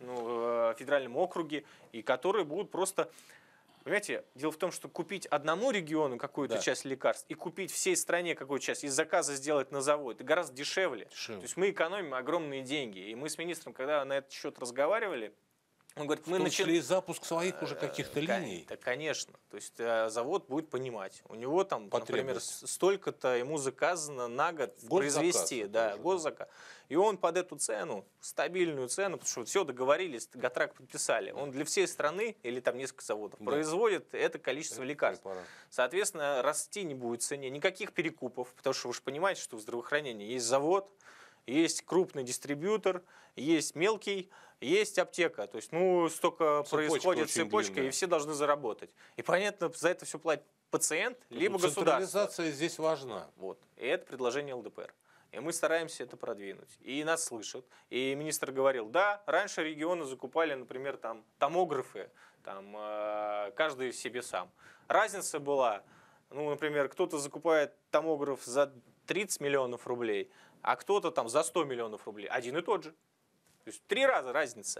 ну, федеральном округе, и которые будут просто... Понимаете, дело в том, что купить одному региону какую-то Да. часть лекарств и купить всей стране какую-то часть, из заказа сделать на завод, это гораздо дешевле. Дешевле. То есть мы экономим огромные деньги. И мы с министром, когда на этот счет разговаривали, он говорит, В мы том начали... числе и запуск своих уже каких-то линий. Да, конечно. То есть э, завод будет понимать. У него там, например, Потребность. столько-то ему заказано на год Госзаказ произвести. это Да, уже, госзаказ. И он под эту цену, стабильную цену, потому что все договорились, Готрак подписали, он для всей страны, или там несколько заводов, Да. производит это количество Это лекарств. препарат. Соответственно, расти не будет в цене, никаких перекупов, потому что вы же понимаете, что в здравоохранении есть завод, есть крупный дистрибьютор, есть мелкий, есть аптека. То есть, ну, столько Цепочка происходит очень цепочка, длинная. и все должны заработать. И понятно, за это все платит пациент, либо государство. Централизация здесь важна. Вот. И это предложение ЛДПР. И мы стараемся это продвинуть. И нас слышат. И министр говорил, да, раньше регионы закупали, например, там, томографы, там, э, каждый себе сам. Разница была, ну, например, кто-то закупает томограф за тридцать миллионов рублей, а кто-то там за сто миллионов рублей. Один и тот же. То есть три раза разница.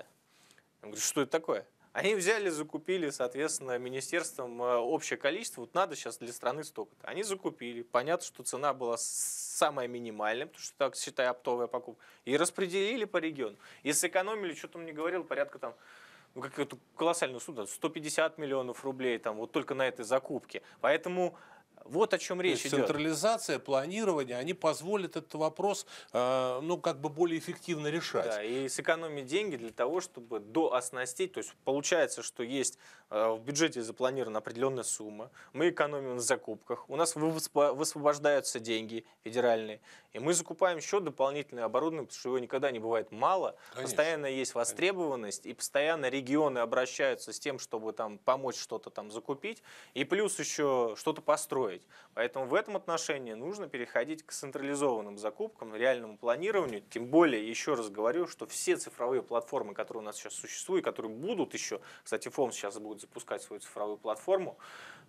Я говорю, что это такое? Они взяли, закупили, соответственно, министерством общее количество. Вот надо сейчас для страны столько-то. Они закупили. Понятно, что цена была самая минимальная, потому что так, считай, оптовая покупка. И распределили по региону. И сэкономили, что-то он мне говорил, порядка там, ну, какую-то колоссальную сумму, сто пятьдесят миллионов рублей, там, вот только на этой закупке. Поэтому... Вот о чем речь То есть идет. централизация, планирование, они позволят этот вопрос, э, ну, как бы более эффективно решать. Да, и сэкономить деньги для того, чтобы дооснастить. То есть получается, что есть э, в бюджете запланирована определенная сумма, мы экономим на закупках, у нас высвобождаются деньги федеральные, и мы закупаем еще дополнительное оборудование, потому что его никогда не бывает мало, Конечно. Постоянно есть востребованность, и постоянно регионы обращаются с тем, чтобы там помочь что-то там закупить, и плюс еще что-то построить. Поэтому в этом отношении нужно переходить к централизованным закупкам, реальному планированию. Тем более, еще раз говорю, что все цифровые платформы, которые у нас сейчас существуют, которые будут еще, кстати, ФОМ сейчас будет запускать свою цифровую платформу,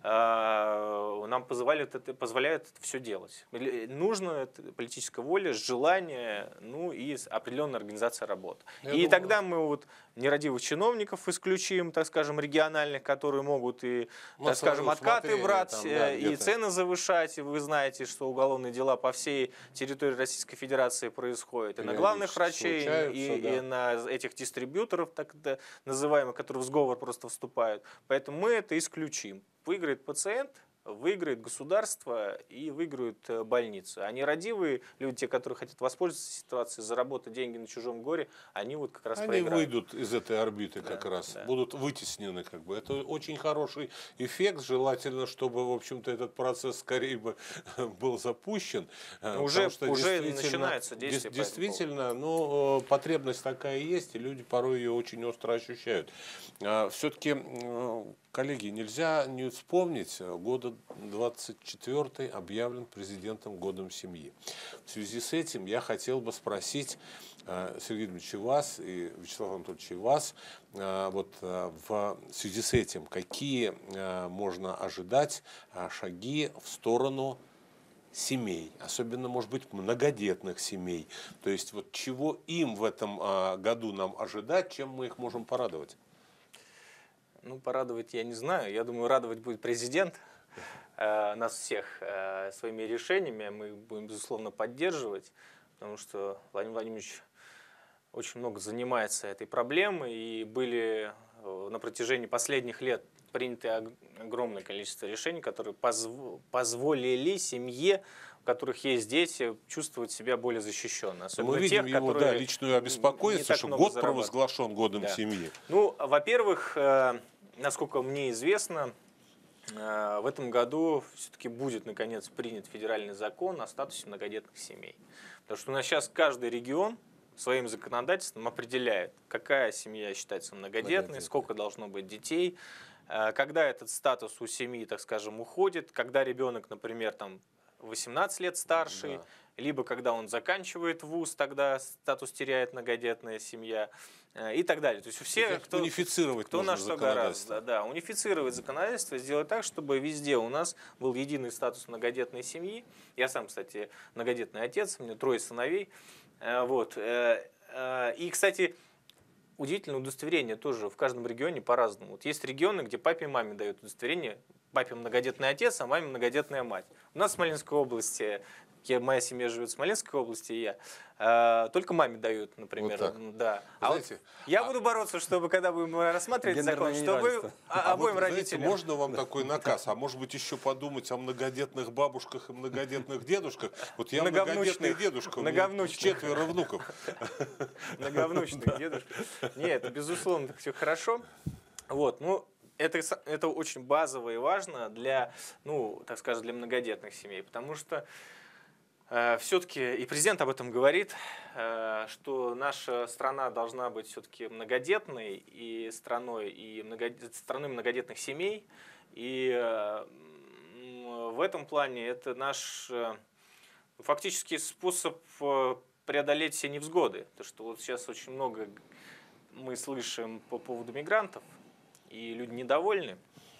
нам позволяют это, позволяют это все делать. Нужна политическая воля, желание, ну и определенная организация работы. Я и думаю... тогда мы вот нерадивых чиновников исключим, так скажем, региональных, которые могут и, так скажем, откаты брать, там, да, и цены завышать. И вы знаете, что уголовные дела по всей территории Российской Федерации происходят. И на главных врачей, и, да. и на этих дистрибьюторов, так называемых, которые в сговор просто вступают. Поэтому мы это исключим. Выиграет пациент, выиграет государство и выиграют больницы. А нерадивые люди, те, которые хотят воспользоваться ситуацией, заработать деньги на чужом горе, они вот как раз Они проиграют. выйдут из этой орбиты как Да, раз, да. будут вытеснены как бы. Это очень хороший эффект. Желательно, чтобы, в общем-то, этот процесс скорее бы был запущен. Но уже, что уже действительно- начинается действие. дес- Действительно, ну, потребность такая есть, и люди порой ее очень остро ощущают. Все-таки, коллеги, нельзя не вспомнить, года двадцать четвёртый объявлен президентом годом семьи. В связи с этим я хотел бы спросить Сергея Дмитриевича, вас и Вячеслава Анатольевича, вас, вот в связи с этим, какие можно ожидать шаги в сторону семей, особенно, может быть, многодетных семей. То есть, вот чего им в этом году нам ожидать, чем мы их можем порадовать? Ну, порадовать я не знаю. Я думаю, радовать будет президент э, нас всех э, своими решениями. Мы будем, безусловно, поддерживать, потому что Владимир Владимирович очень много занимается этой проблемой, и были э, на протяжении последних лет приняты огромное количество решений, которые позв- позволили семье, у которых есть дети, чувствовать себя более защищенно. Особенно Мы видим тех, его, которые да, личную обеспокоенность, что год провозглашен годом да. семьи. Ну, во-первых, э, насколько мне известно, э, в этом году все-таки будет, наконец, принят федеральный закон о статусе многодетных семей. Потому что у нас сейчас каждый регион своим законодательством определяет, какая семья считается многодетной, Многодетной. сколько должно быть детей, э, когда этот статус у семьи, так скажем, уходит, когда ребенок, например, там, восемнадцать лет старший, Да. либо когда он заканчивает вуз, тогда статус теряет многодетная семья э, и так далее. То есть все, Как кто, унифицировать кто нужно на что законодательство. гораздо, да, унифицировать законодательство, сделать так, чтобы везде у нас был единый статус многодетной семьи. Я сам, кстати, многодетный отец, у меня трое сыновей. Э, вот. Э, э, и, кстати, удивительное удостоверение тоже в каждом регионе по-разному. Вот есть регионы, где папе и маме дают удостоверение. Папе многодетный отец, а маме многодетная мать. У нас в Смоленской области, я, моя семья живет в Смоленской области, и я, э, только маме дают, например. Вот так. Да. А Знаете, вот я а- буду бороться, чтобы, когда будем рассматривать закон, Гендерное чтобы неравенство. а- А обоим вот, знаете, родителям... можно вам такой наказ? А может быть, еще подумать о многодетных бабушках и многодетных дедушках? Вот я многодетный Многовнучных. дедушка, у меня Многовнучных. четверо внуков. Многовнучных дедушек. Нет, безусловно, все хорошо. Вот, ну, это, с- это очень базово и важно для, ну, так скажем, для многодетных семей, потому что э, все-таки, и президент об этом говорит, э, что наша страна должна быть все-таки многодетной и страной, и многодет- страной многодетных семей, и э, м, в этом плане это наш э, фактически способ э, преодолеть все невзгоды. То, что вот сейчас очень много мы слышим по поводу мигрантов, и люди недовольны.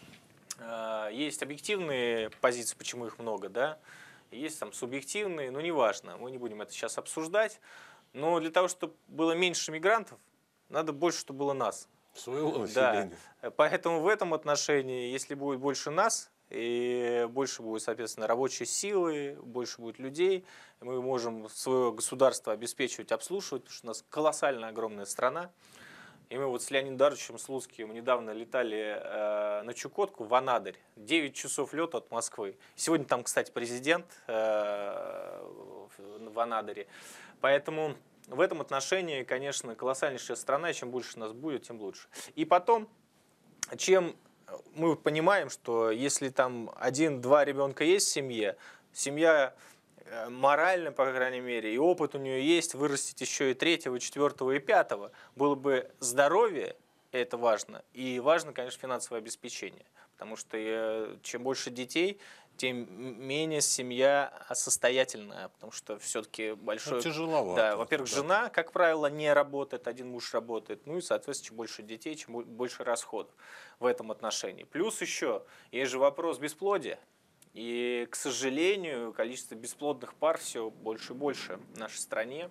Э, Есть объективные позиции, почему их много, да, есть там субъективные, но неважно, мы не будем это сейчас обсуждать. Но для того, чтобы было меньше мигрантов, надо больше, чтобы было нас. Своего Да. населения. Поэтому в этом отношении, если будет больше нас, и больше будет, соответственно, рабочей силы, больше будет людей, мы можем свое государство обеспечивать, обслуживать, потому что у нас колоссально огромная страна. И мы вот с Леонидом Даровичем Слуцким недавно летали э, на Чукотку в Анадырь. девять часов лета от Москвы. Сегодня там, кстати, президент э, в Анадыре. Поэтому в этом отношении, конечно, колоссальнейшая страна. И чем больше нас будет, тем лучше. И потом, чем мы понимаем, что если там один-два ребенка есть в семье, семья морально, по крайней мере, и опыт у нее есть, вырастить еще и третьего, четвертого и пятого, было бы здоровье, это важно, и важно, конечно, финансовое обеспечение, потому что чем больше детей, тем менее семья состоятельная, потому что все-таки большой... Ну, тяжеловато. Да, во-первых, Да. жена, как правило, не работает, один муж работает, ну и, соответственно, чем больше детей, чем больше расходов в этом отношении. Плюс еще, есть же вопрос бесплодия. И, к сожалению, количество бесплодных пар все больше и больше в нашей стране.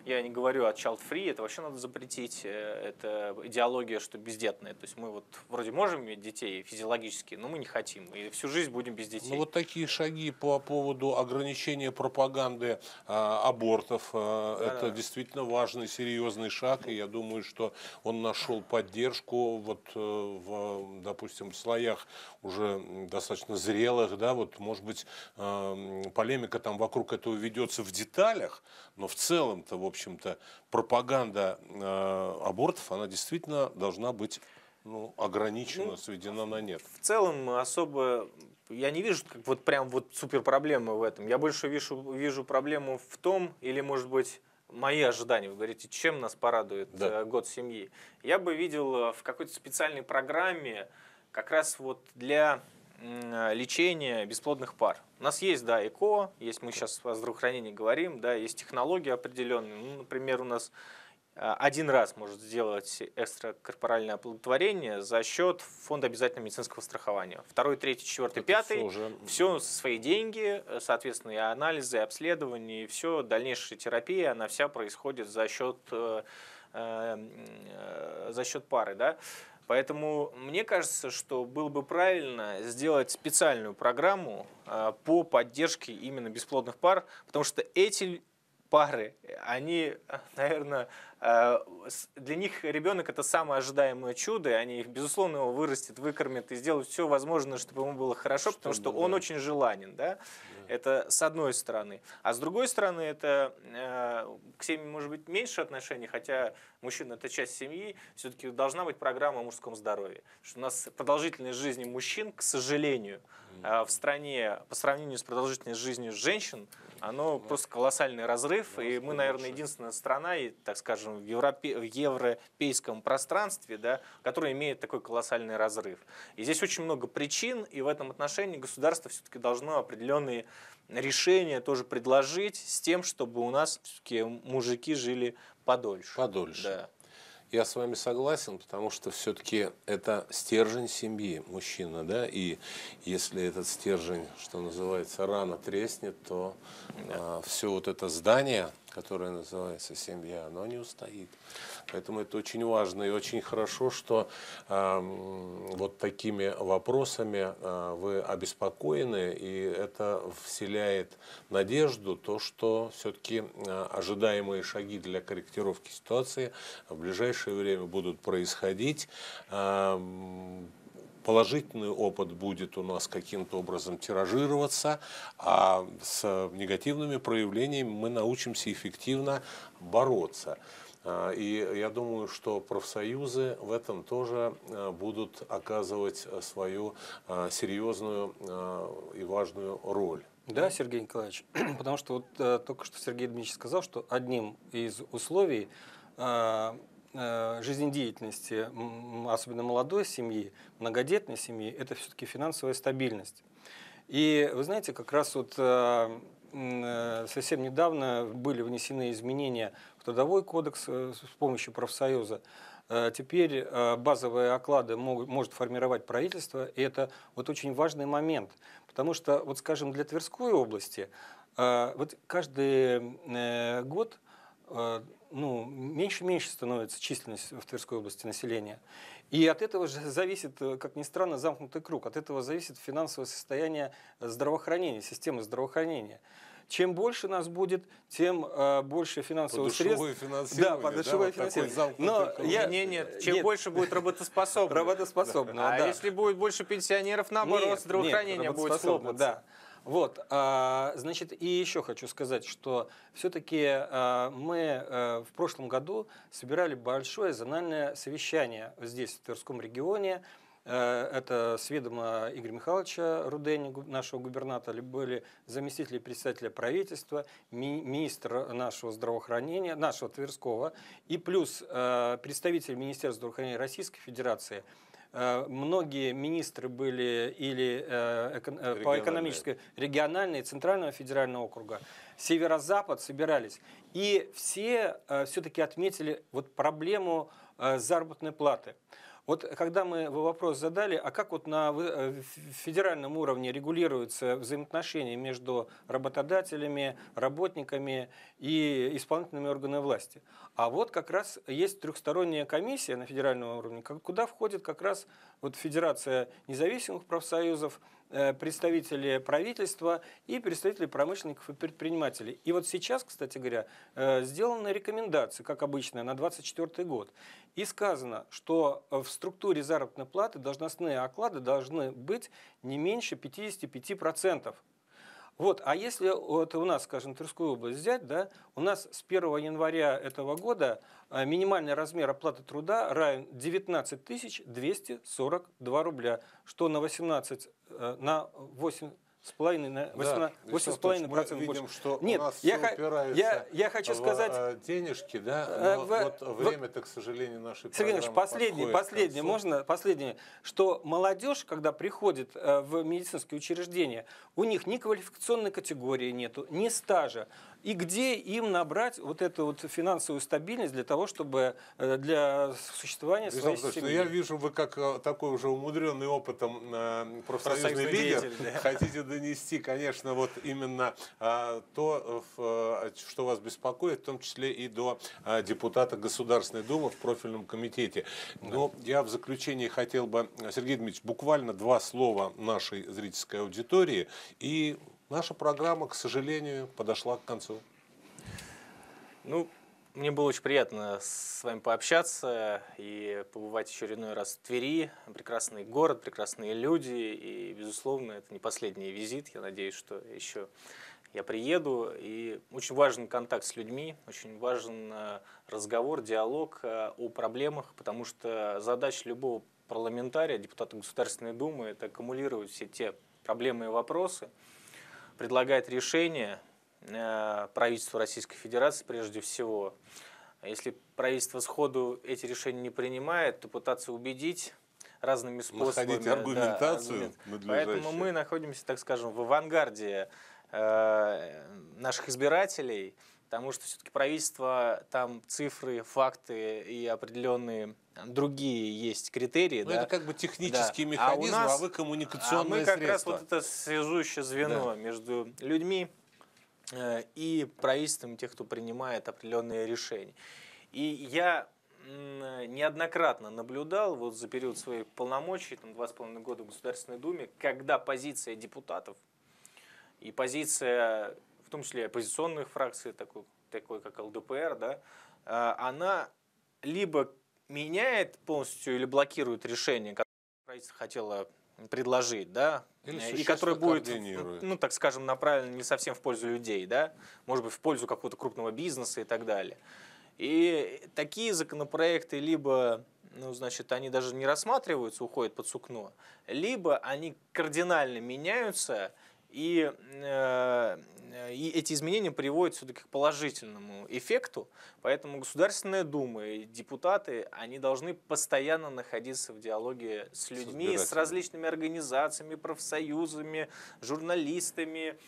Я не говорю о child-free, это вообще надо запретить. Это идеология, что бездетная. То есть мы вот вроде можем иметь детей физиологически, но мы не хотим. И всю жизнь будем без детей. Ну вот такие шаги по поводу ограничения пропаганды а, абортов, а, Да, это да. действительно важный, серьезный шаг. И я думаю, что он нашел поддержку вот э, в, допустим, в слоях уже достаточно зрелых, да, вот, может быть, э, полемика там вокруг этого ведется в деталях, но в целом-то, в общем-то, пропаганда э, абортов, она действительно должна быть ну, ограничена, Ну, сведена на нет. В целом особо я не вижу как вот прям вот супер проблемы в этом. Я больше вижу, вижу проблему в том, или может быть мои ожидания. Вы говорите, чем нас порадует Да. э, год семьи? Я бы видел э, в какой-то специальной программе как раз вот для м, лечения бесплодных пар. У нас есть, да, ЭКО, есть, мы сейчас о здравоохранении говорим, да, есть технологии определенные. Ну, например, у нас э, один раз может сделать экстракорпоральное оплодотворение за счет фонда обязательного медицинского страхования. Второй, третий, четвертый, Это пятый. всё уже- Все свои деньги, соответственно, и анализы, и обследования, и все, дальнейшая терапия, она вся происходит за счет, э, э, за счет пары, да. Поэтому мне кажется, что было бы правильно сделать специальную программу э, по поддержке именно бесплодных пар, потому что эти пары, они, наверное, э, с- для них ребенок это самое ожидаемое чудо, и они, безусловно, его вырастят, выкормят и сделают все возможное, чтобы ему было хорошо, потому что Чтобы, он да. очень желанен, да? Это с одной стороны. А с другой стороны, это э, к семье может быть меньше отношений, хотя мужчина это часть семьи, все-таки должна быть программа о мужском здоровье. Потому что у нас продолжительность жизни мужчин, к сожалению, э, в стране по сравнению с продолжительностью жизни женщин, оно просто колоссальный разрыв, и мы, наверное, единственная страна, и, так скажем, в, европе, в европейском пространстве, да, которая имеет такой колоссальный разрыв. И здесь очень много причин, и в этом отношении государство все-таки должно определенные решения тоже предложить с тем, чтобы у нас все-таки мужики жили подольше. Подольше. Да. Я с вами согласен, потому что все-таки это стержень семьи, мужчина, да, и если этот стержень, что называется, рано треснет, то а, все вот это здание, которое называется семья, оно не устоит. Поэтому это очень важно и очень хорошо, что а, вот такими вопросами а, вы обеспокоены, и это вселяет надежду, то, что все-таки а, ожидаемые шаги для корректировки ситуации в ближайшее время будут происходить. А, Положительный опыт будет у нас каким-то образом тиражироваться, а с негативными проявлениями мы научимся эффективно бороться. И я думаю, что профсоюзы в этом тоже будут оказывать свою серьезную и важную роль. Да, Сергей Николаевич, потому что вот э, только что Сергей Дмитриевич сказал, что одним из условий э, э, жизнедеятельности, м, особенно молодой семьи, многодетной семьи, это все-таки финансовая стабильность. И вы знаете, как раз вот э, м, совсем недавно были внесены изменения в Трудовой кодекс э, с помощью профсоюза. Э, Теперь э, базовые оклады могут, может формировать правительство, и это вот очень важный момент. Потому что, вот скажем, для Тверской области э, вот каждый э, год э, ну, меньше и меньше становится численность в Тверской области населения. И от этого же зависит, э, как ни странно, замкнутый круг. От этого зависит финансовое состояние здравоохранения, системы здравоохранения. Чем больше нас будет, тем э, больше финансовых средств. Подушевое финансирование. Да, подушевое да, вот финансирование. такой замкнутый Но круг. я- Нет, нет, чем Нет. больше будет работоспособных. Работоспособного, А да. если будет больше пенсионеров, наоборот, Нет, здравоохранение нет, будет работоспособно, хлопаться. да. Вот, а, значит, и еще хочу сказать, что все-таки а, мы а, в прошлом году собирали большое зональное совещание здесь, в Тверском регионе. А, это с ведома Игоря Михайловича Рудени, гу- нашего губернатора, были заместители председателя правительства, ми- министр нашего здравоохранения, нашего Тверского, и плюс а, представитель Министерства здравоохранения Российской Федерации. Э, Многие министры были или э, эко- э, по Региональные. экономической, региональной, центрального федерального округа, северо-запад собирались. И все все-таки отметили вот проблему э, заработной платы. Вот когда мы вопрос задали, а как вот на федеральном уровне регулируются взаимоотношения между работодателями, работниками и исполнительными органами власти? А вот как раз есть трехсторонняя комиссия на федеральном уровне, куда входит как раз вот Федерация независимых профсоюзов, представители правительства и представители промышленников и предпринимателей. И вот сейчас, кстати говоря, сделаны рекомендации, как обычно, на двадцать четвёртый год. И сказано, что в структуре заработной платы должностные оклады должны быть не меньше пятидесяти пяти процентов. Вот, а если вот у нас, скажем, Тверскую область взять, да, у нас с первого января этого года минимальный размер оплаты труда равен девятнадцать тысяч двести сорок два рубля, что на восемнадцать, на восемь с половиной, на восемь с половиной процентов больше. Мы видим, что Нет, у нас я, все упирается я, я хочу в сказать, денежки, да, но в, вот время-то, к сожалению, нашей Сергей программы Ильич, последнее, последнее, можно последнее, что молодежь, когда приходит в медицинские учреждения, у них ни квалификационной категории нету, ни стажа. И где им набрать вот эту вот финансовую стабильность для того, чтобы для существования своей семьи? Я вижу, вы как такой уже умудренный опытом профсоюзный лидер, да. Хотите донести, конечно, вот именно то, что вас беспокоит, в том числе и до депутата Государственной Думы в профильном комитете. Но да. Я в заключении хотел бы, Сергей Дмитриевич, буквально два слова нашей зрительской аудитории. И наша программа, к сожалению, подошла к концу. Ну, мне было очень приятно с вами пообщаться и побывать еще очередной раз в Твери. Прекрасный город, прекрасные люди. И, безусловно, это не последний визит. Я надеюсь, что еще я приеду. И очень важен контакт с людьми, очень важен разговор, диалог о проблемах, потому что задача любого парламентария, депутата Государственной Думы, это аккумулировать все те проблемы и вопросы, предлагать решения правительству Российской Федерации прежде всего. Если правительство сходу эти решения не принимает, то пытаться убедить разными способами. Находить аргументацию. Да, аргумент. Поэтому мы находимся, так скажем, в авангарде э, наших избирателей, потому что все-таки правительство, там цифры, факты и определенные другие есть критерии. Ну, да? Это как бы технический да. механизм, а, нас, а вы коммуникационное средство. А мы как средство. раз вот это связующее звено да. между людьми и правительством, тех, кто принимает определенные решения. И я неоднократно наблюдал вот за период своих полномочий, там, два с половиной года в Государственной Думе, когда позиция депутатов и позиция, в том числе оппозиционных фракций, такой, такой как эл дэ пэ эр, да, она либо меняет полностью или блокирует решение, которое правительство хотело предложить, да, и которое будет, ну, так скажем, направлено не совсем в пользу людей, да, может быть, в пользу какого-то крупного бизнеса и так далее. И такие законопроекты либо, ну, значит, они даже не рассматриваются, уходят под сукно, либо они кардинально меняются, и, э, и эти изменения приводят все-таки к положительному эффекту. Поэтому Государственная Дума и депутаты, они должны постоянно находиться в диалоге с людьми, с различными организациями, профсоюзами, журналистами,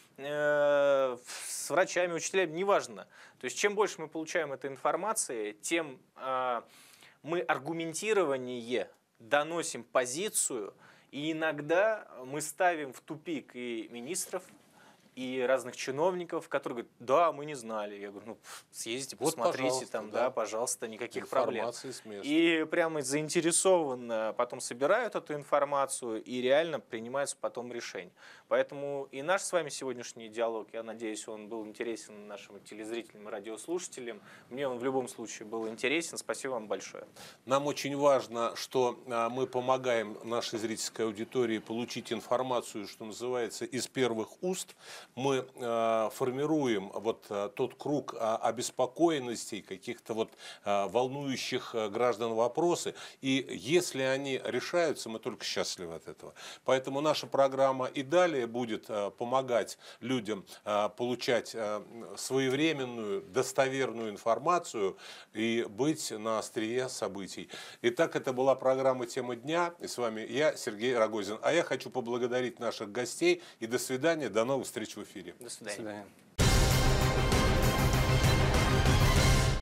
э, с врачами, учителями, неважно. То есть чем больше мы получаем этой информации, тем э, мы аргументированнее доносим позицию. И иногда мы ставим в тупик и министров, и разных чиновников, которые говорят, да, мы не знали. Я говорю, ну, съездите, вот, посмотрите, там, да. да, пожалуйста, никаких проблем. И прямо заинтересованно потом собирают эту информацию и реально принимаются потом решения. Поэтому и наш с вами сегодняшний диалог, я надеюсь, он был интересен нашим телезрителям и радиослушателям. Мне он в любом случае был интересен. Спасибо вам большое. Нам очень важно, что мы помогаем нашей зрительской аудитории получить информацию, что называется, из первых уст. Мы э, формируем вот э, тот круг э, обеспокоенностей, каких-то вот э, волнующих э, граждан вопросы. И если они решаются, мы только счастливы от этого. Поэтому наша программа и далее будет э, помогать людям э, получать э, своевременную, достоверную информацию и быть на острие событий. Итак, это была программа «Тема дня». И с вами я, Сергей Рогозин. А я хочу поблагодарить наших гостей. И до свидания, до новых встреч в эфире. До свидания. До свидания.